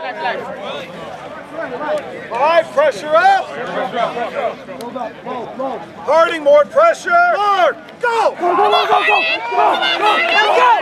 All right, pressure up. Harding, more pressure. Hard, go. Go, go, go, go, go. Go, go.